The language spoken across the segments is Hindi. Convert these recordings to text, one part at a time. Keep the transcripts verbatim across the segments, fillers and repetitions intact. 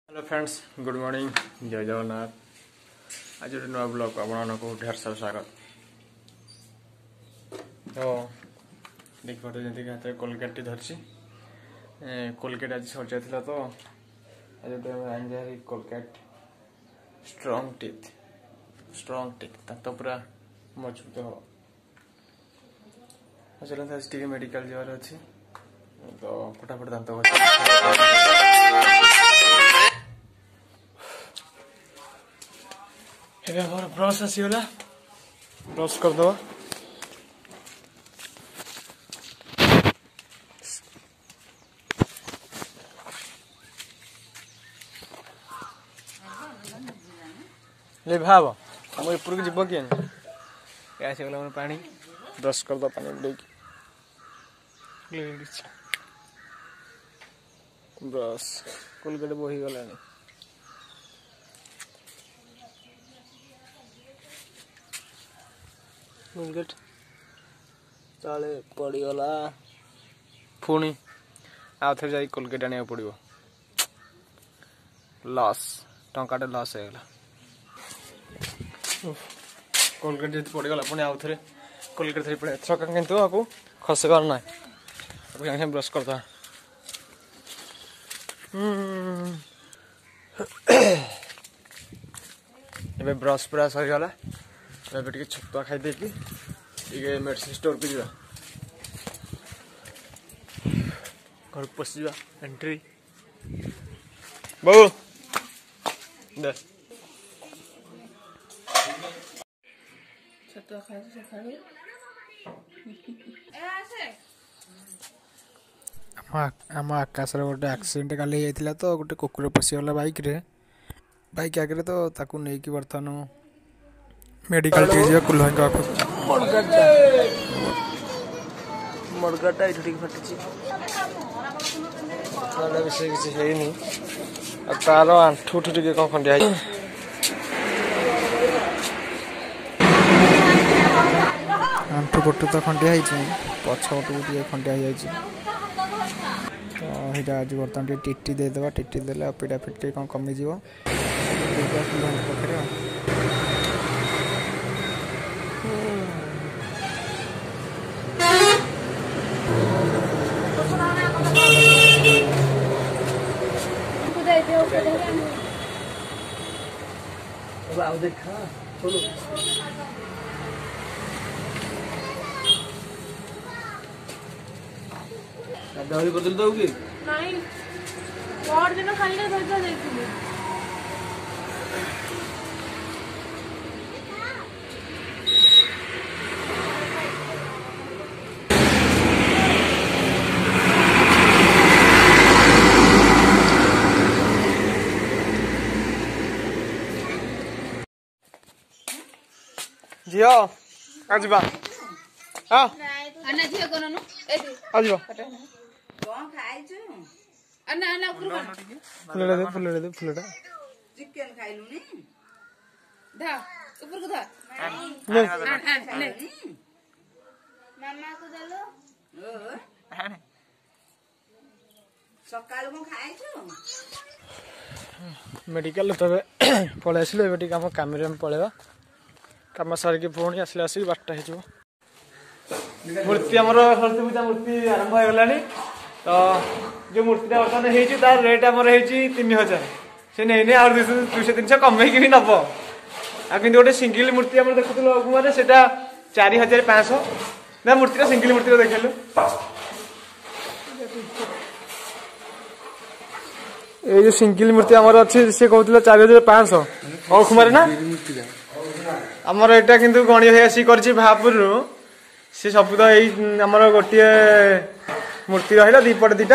हेलो फ्रेंड्स, गुड मॉर्निंग, जय जगन्नाथ। आज गोटे नुआ ब्लॉग आपको ढेर सारा स्वागत। तो देख पारे जमी हाथ में कोलगेट टी धरची। कोलगेट आज सर जाता तो आज गोटे आनी Colgate strong teeth strong teeth दांत पूरा मजबूत हम। चलते आज टी मेडिकल जबार अच्छी तो फटाफट दांत हमारा ब्रश आसीगला। ब्रश करदे ले भाव आम ऊपर को जीव कि आसीगला पानी ब्रश करद पानी ब्रश कोलगेट बोही गला कोलगेट ताले पड़गला पुणी आउ थे जा कोलगेट आने पड़ो। लॉस टंकाटे लॉस हो गला। कोलगेट जी पड़गला पुणी आउ थे कोलगेट थी पड़े थका कितु आपको खसबार ना सागे ब्रश करता। ए ब्रश पूरा सरीगला। टे छतुआ खाईदे कि मेडिसिन स्टोर को जा घर पशिजा एंट्री बहु दे छतुआ खाई सकाळू आम आकाश गोटे एक्सीडेंट काली होता तो गोटे कुकुर पशिगला बाइक रे बाइक आगे तो ताकू नहीं कि बर्तमान मेडिकल टीजिया कुल्हां का मडगाटा मडगाटा इठ ठीक फटिची खाना विषय किसी है नहीं आ तार आंठू ठू टिके कोन खंडिया आंठू पट्टू तो खंडिया है पछ पटू टिके खंडिया है तो हिटा आज बर्तमान टिटी दे देबा टिटी देले पीड़ा फिट कोन कमी जीवो पाखे देखा चलो दही बदल दो कि नहीं और दिन खाली ना धरता देखिए झियो आज बा हां अन्ना झियो कोन नु एदी आज बा कोन खाइ छु अन्ना अन्ना ऊपर कोन फुलडा दे फुलडा दे फुलडा चिकन खाइलु नी धा ऊपर को धा नहीं नहीं मामा को दलो ओ हां सकाळ को खाइ छु मेडिकल तबे पळे आसिलो एबेटी काम कामरे में पळेबा कम सारिक पुणी आसले आसिक बारटा हो मूर्ति आम सरस्वती पूजा मूर्ति आरंभ हो गला। तो जो मूर्ति बर्तमान हो तार रेट आम तीन हजार से नहीं आ दुश तीन कमे भी नब आ कि गोटे सिंगल मूर्ति आम देखुलु मैंने से चार हजार पाँच ना मूर्ति सिंगल मूर्ति देखलु ये जो सिंगल मूर्ति आम अच्छी सी कहते चार हजार पाँच अखुमारे ना आमर एटा किंतु गणी भाई आसी कर भापुर सी सब तो यमर गोटे मूर्ति रहा दीपट दीटा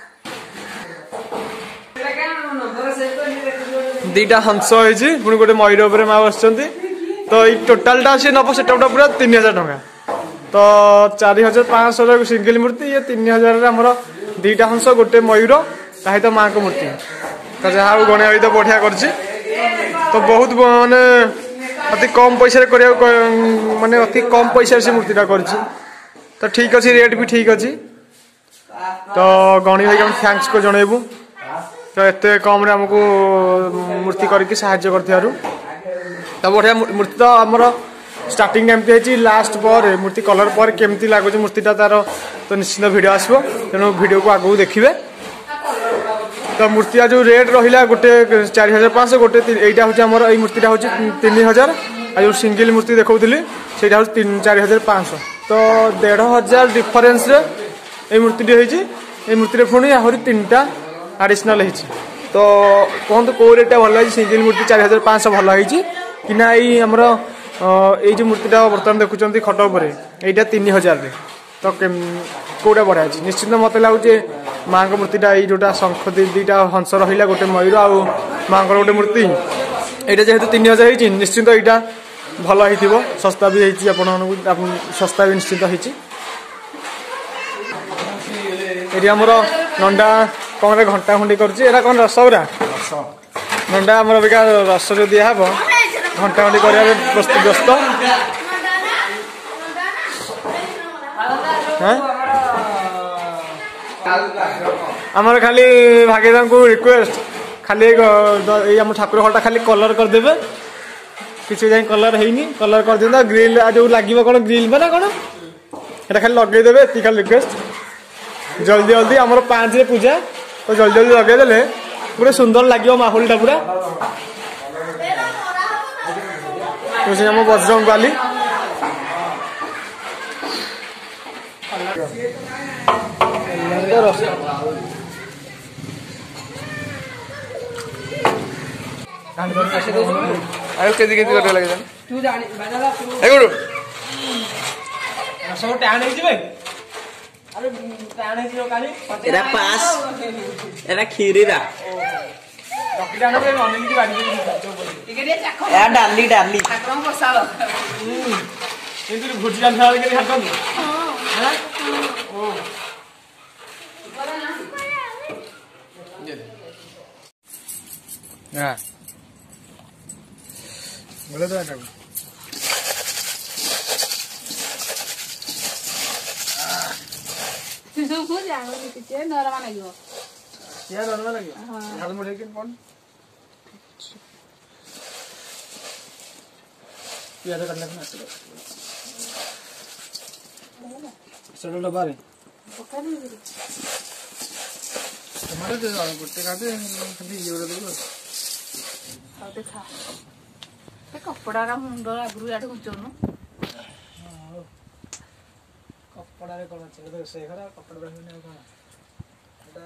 दीटा हंस होती पुणी गोटे मयूर उपर माँ बस तो ये टोटालटा सी नब से पूरा तीन हजार टाँग तो चार हजार पाँच सौ सिंगल मूर्ति ये तीन हजार आमर दीटा हंस गोटे मयूर ताही तो माँ को मूर्ति तो जहाँ गणिया भाई तो बढ़िया कर तो बहुत माने अति कम पैसा माने अति कम पैसा से मूर्तिटा कर तो ठीक अच्छे रेट भी ठीक अच्छी तो गणी भाई हम थैंक्स को जनइबू तो एते कम रे हमको मूर्ति करके साहाय्य करथियारु तो बढ़िया मूर्ति तो हमर स्टार्टिंग एमती है लास्ट पर मूर्ति कलर पर केमती लागुच मूर्तिटा तार तो निश्चित वीडियो आसो तेणु वीडियो को आगू देखिए तो मूर्ति जो रेट रहा गोटे चार हजार पाँच गोटे यहाँ हूँ आम ये मूर्तिटा हूँ तीन हजार आ जो सिंगल मूर्ति देखी से तीन चार हजार पाँच तो देढ़ हजार डिफरेन्स ये मूर्ति होती ये मूर्ति पुणी आहरी तीन टा आडिशनाल तो कहतु कौ रेटा भल है सिंगल मूर्ति चार हजार पाँच भल है कि ना ये आमर ये जो मूर्तिटा बर्तमान देखुं खट उपर यहाँ तीन हजार तो कौटा बढ़िया अच्छी निश्चित मत लगुचे माँ का मूर्तिटा ये जोटा शंख दुईटा हंस रहा गोटे मयूर आ माँ गोटे मूर्ति यहाँ जेहेतु तीन हजार हो निश्चित यहाँ भल हो सस्ता भी होती आप सस्ता भी निश्चित होती आमर नंडा कौन घंटा खंडी कर कौन रसगुरा नंडा आमर अबिका रस जो दिहब घंटा खंडी कर प्रस्तुत व्यस्त आमर खाली भागीदा को रिक्वेस्ट खाली आम ठाकुर घरटा खाली कलर करदे किसी जाए कलर है कलर कर दिंदा ग्रिल जो लगे कौन ग्रिल ना कौन ये खाली लगेदेवे ये खाली रिक्वेस्ट जल्दी जल्दी आमर पाँच पूजा तो जल्दी जल्दी लगेदे पूरा सुंदर लगे माहौलटा पूरा आम बजरंग बाली केजी केजी करते लगे तू जानी बाजाला ए गुरु सब टाण है भाई अरे टाण है काली एरा पास एरा खीरी रा डॉक्टर जाना पे अनिल की बाड़ी ठीक है चाखो या डाली डाली ठाकुर बसालो हम्म इंतु भुजी जान वाले के हाथ में हां ओ हां बोले तो आटा तू हो जाओ किते नरमा लागियो या नरमा लागियो हां हाल मुठे के कोन पियाज करने को आसे सडल डब्बा रे पका दे टमाटर दे दो गुट्टे काटे खाली ये वाला दो आ देखा ते कपड़ा रा मुंडो आगरु याड गुचोनो कपड़ा रे कोन छै तो से खरा कपड़ा रे ने कोन एटा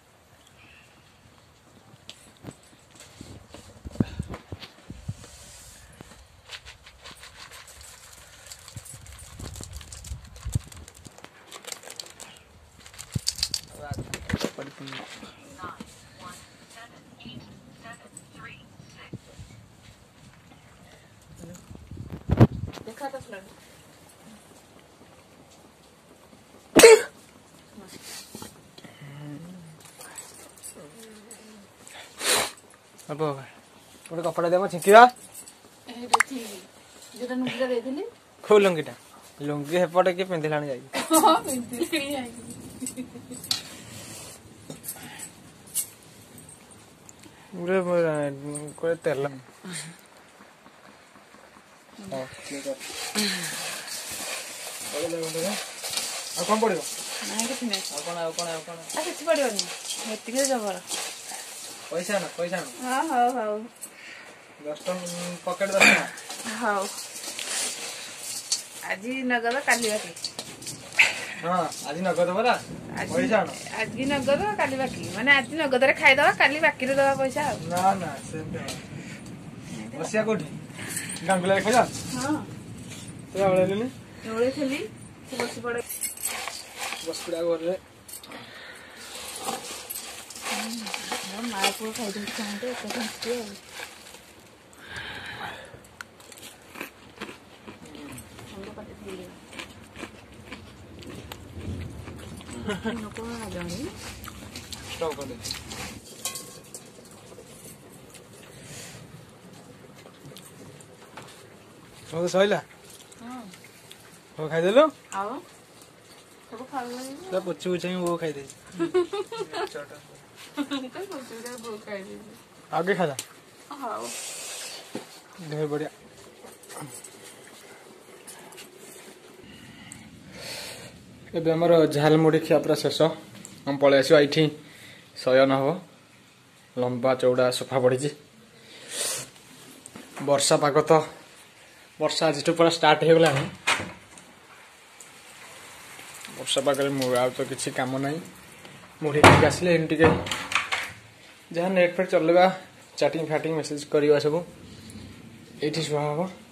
देखा तो फ्रेंड अब गोटे कपड़ा दे छिंकिया ए देखी जेटा नुगरा देथिली खो लुंगीटा लुंगी हेपटे के पिंधिलाणी जाई हां पिंधिली आई उरे कोई तेल हां ठीक है आ कौन पड़ेगा नहीं किछ नहीं आ कौन आ कौन आ कौन आ किछ पड़ियोनी हेती के जबर पैसा ना पैसा ना हां हां हां दस टका पॉकेट दस टका हां आज नगद काली बाकी हां आज नगद बरा पैसा ना आज नगद काली बाकी माने आज नगद रे खाई दवा काली बाकी रे दवा पैसा ना ना सेम बसिया कोठी गांगुला रे खजा हां तो आवले लेनी एवढे खाली बस पड़े बस पड़ा घर रे माँ को खाई दे चाहते तो नको आ जानी स्टॉप कर दे हो सइला हां हो खाई देलो आओ सब खा ले तो पुछु पुछु वो खाई दे छोटा आगे खाजा ହଉ ढेर बढ़िया ଏବେ ଆମର ଝାଲମୁଢି ଖିଆ ପୁରା ଶେଷ ଆମେ ପଳେଇ ଆସିବା ଏଇଠି ଶୟନ ହବ ଲମ୍ବା ଚଉଡ଼ା ସୋଫା ପଡ଼ିଛି ବର୍ଷା ପାଗ ତ ବର୍ଷା ଆଜିଠୁ ପୁରା ଷ୍ଟାର୍ଟ ହେଇଗଲାଣି ବର୍ଷା ପାଗରେ ମୁଁ ଆଉ ତ କିଛି କାମ ନାହିଁ ମୁଢି ଖାଇକି ଆସିଲେ ଏମିତି ଟିକେ ଯାହା ନେଟ୍ ଫେଟ୍ ଚଲେଇବା ଚାଟିଂ ଫାଟିଂ ମେସେଜ କରିବା ସବୁ ଏଇଠି ଶୁଆ ହବ